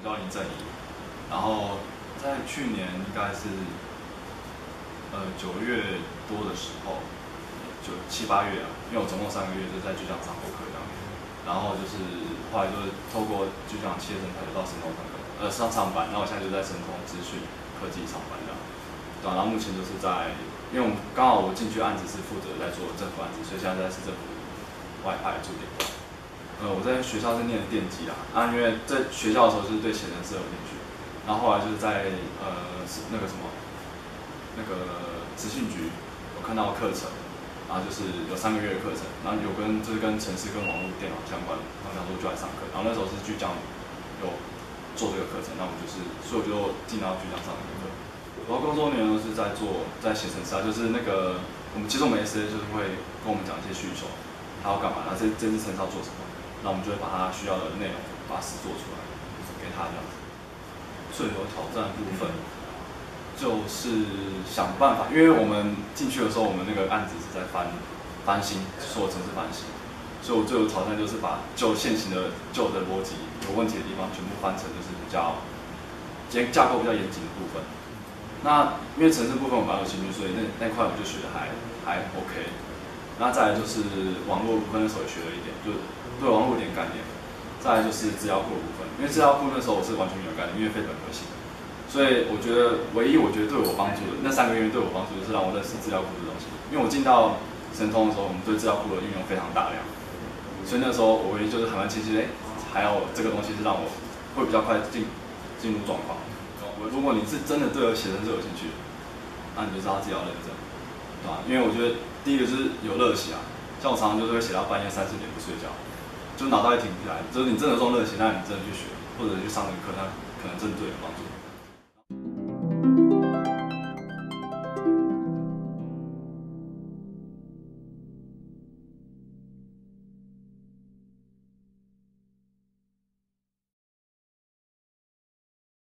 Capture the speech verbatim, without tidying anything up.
叫林正怡，然后在去年应该是呃九月多的时候，就七八月啊，因为我总共三个月就在巨匠上过课这样，然后就是后来就是透过巨匠企业人才就到神通上课，呃上上班，然后我现在就在神通资讯科技上班这样，对、啊，然后目前就是在，因为我们刚好我进去案子是负责在做政府案子，所以现在在市政府外派驻点。呃，我在学校是念的电机啦，啊，因为在学校的时候就是对写程式有兴趣，然后后来就是在呃那个什么那个资讯局有看到课程，然后就是有三个月的课程，然后有跟就是跟程式跟网络电脑相关，然后想说就来上课，然后那时候是巨匠有做这个课程，那我们就是所以我就进到巨匠上这个课，我工作内容是在做在写程式啊，就是那个我们其实我们 S A 就是会跟我们讲一些需求，他要干嘛，然后这这支程式要做什么。那我们就会把他需要的内容把它实做出来，给他这样子。最有挑战的部分就是想办法，因为我们进去的时候，我们那个案子是在翻翻新，所有程式翻新，所以我最有挑战就是把旧现行的旧的逻辑有问题的地方全部翻成就是比较架构比较严谨的部分。那因为程式部分我蛮有兴趣，所以那那块我就学的还还 OK。那再来就是网络部分，那时候也学了一点，就对网络有点概念。再来就是资料库的部分，因为资料库那时候我是完全没有概念，因为非本科系，所以我觉得唯一我觉得对我帮助的那三个月对我帮助就是让我认识资料库这东西。因为我进到神通的时候，我们对资料库的运用非常大量，所以那时候我唯一就是还蛮清晰，哎，还有这个东西是让我会比较快进进入状况。如果你是真的对我写程式有兴趣，那你就知道自己要认真，对吧？因为我觉得第一个就是有热血啊，像我常常就是会写到半夜三四点不睡觉，就脑袋停不下来。就是你真的有这种热血，那你真的去学，或者去上个课，那可能真的对你有帮助。